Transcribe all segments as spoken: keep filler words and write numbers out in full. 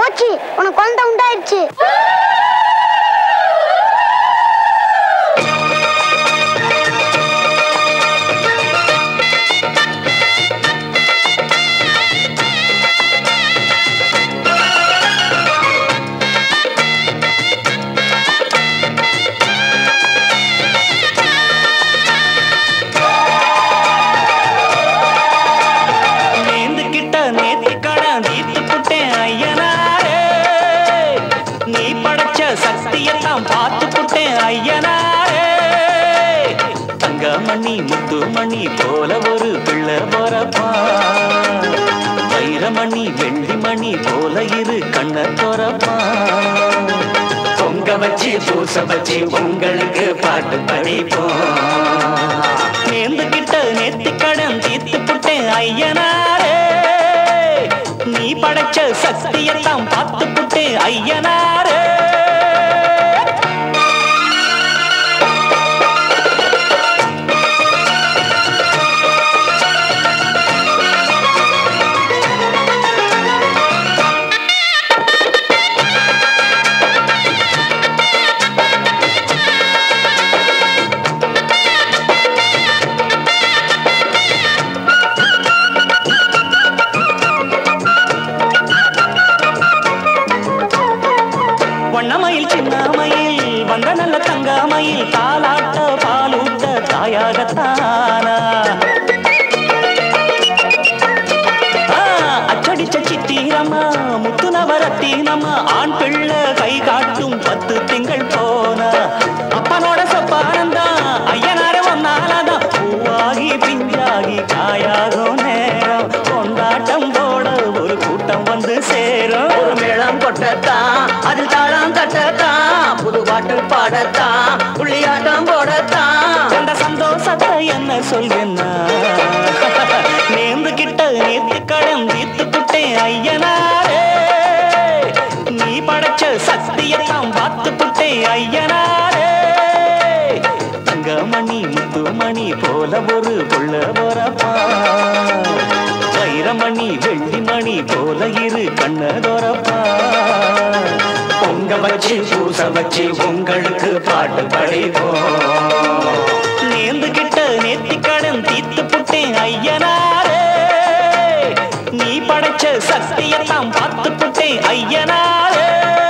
போச்சு, உனக்கு குழந்தை உண்டாயிடுச்சு. மணி முத்து மணி போல ஒரு பிள்ளை போறப்பா, வைரமணி வெள்ளி மணி போல இரு கண்ண தோறப்பா. பொங்க வச்சு பூச வச்சு உங்களுக்கு பாட்டு படிப்போம். நேர்ந்துகிட்ட நேர்த்தி கடன் தீர்த்து புட்டேன் ஐயனாரே, நீ படைச்ச சக்தியெல்லாம் பார்த்து புட்டேன் ஐயனாரே. வண்ணமயில் சின்னமயில் வந்த நல்ல தங்கமயில் தாலாட்ட பாலூட்ட தாயாகத்தானா, அச்சடிச்ச சித்திரமா முத்து நவரத்தினமா ஆண் பிள்ளை கை காட்டும் பத்து திங்கள் போனா. அப்பனோட சொப்பானந்தா ஐயனார வந்தாலதான் பூவாகி பிஞ்சாகி காயாகும் நேரம். கொண்டாட்டம் போட ஒரு கூட்டம் வந்து சேரும். ஒரு மேளம் கொட்டத்தான் அதில் தாளம் தட்டத்தான், புது பாட்டு பாடத்தான் புள்ளியாட்டம் போடத்தான். அந்த சந்தோஷத்தை என்ன சொல்வேன்னா, நேர்ந்து கிட்ட நேர்த்து கடன் தீர்த்து புட்டேன் ஐயனாரே, நீ படைச்ச சக்தியெல்லாம் பார்த்து புட்டேன் ஐயனாரே. தங்கமணி முத்து மணி போல ஒரு புள்ள போறப்பா, வைரமணி வெள்ளி மணி போல இரு கண்ண தோறப்பா. பொங்க வச்சு பூச வச்சு உங்களுக்கு பாட்டு படிப்போம். நேர்ந்து கிட்ட நேர்த்தி கடன் தீர்த்து புட்டேன் ஐயனாரே, நீ படைச்ச சக்தியெல்லாம் பார்த்து புட்டேன் ஐயனாரே.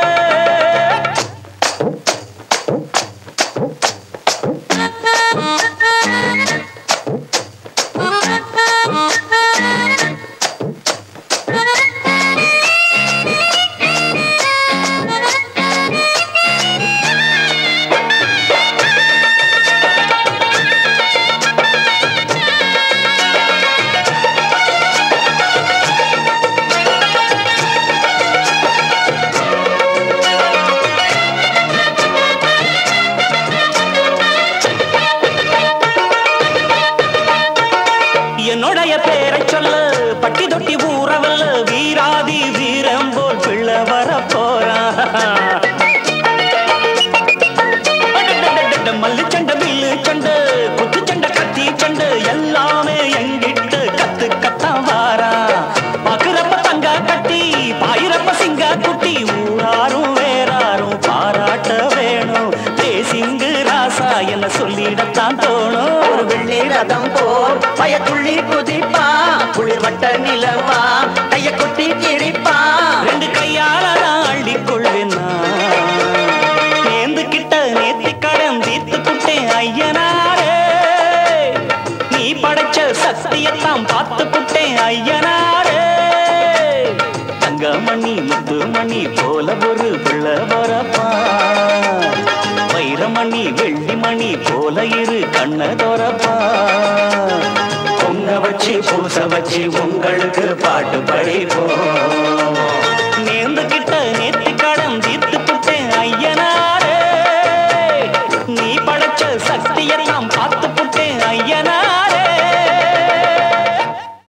என்னுடைய பேரை சொல்ல பட்டி தொட்டி ஊறவல்ல வீராதி வீரம் போல் பிள்ளை வர போறான். மல்லு சண்டை வில்லு சண்டை குத்து சண்டை கத்தி சண்டை எல்லாமே எங்கிட்ட கத்து கத்தான் வாரான். பாக்குறப்ப தங்க கட்டி பாயிரப்ப சிங்க குட்டி ஊராரும் வேறாரும் பாராட்ட வேணும். தேசிங்கு ராசா என்ன சொல்லிடத்தான் தோணும். ஒரு வெள்ளி ரதம் போல் பயத்துள்ளி குதிப்பா, குளிர் வட்ட நிலவா கைய கொட்டி கிழிப்பா. ரெண்டு கையால அள்ளி கொள்வேனா, நேர்ந்து கிட்ட நேர்த்தி கடன் தீர்த்து புட்டேன் ஐயனாரே, நீ படைச்ச சக்தியெல்லாம் பார்த்து புட்டேன் ஐயனாரே. தங்கமணி முத்து மணி போல ஒரு பிள்ளை வரப்பா, வைரமணி வெள்ளி மணி போல இரு கண்ண தோறப்பா. பொங்க வச்சு பூச வச்சு உங்களுக்கு பாட்டு படிப்போம்.